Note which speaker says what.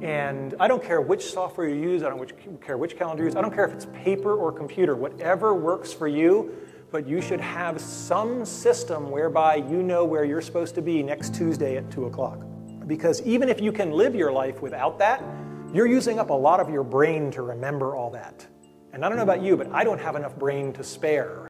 Speaker 1: And I don't care which software you use, I don't care which calendar you use, I don't care if it's paper or computer, whatever works for you, but you should have some system whereby you know where you're supposed to be next Tuesday at 2 o'clock. Because even if you can live your life without that, you're using up a lot of your brain to remember all that. And I don't know about you, but I don't have enough brain to spare.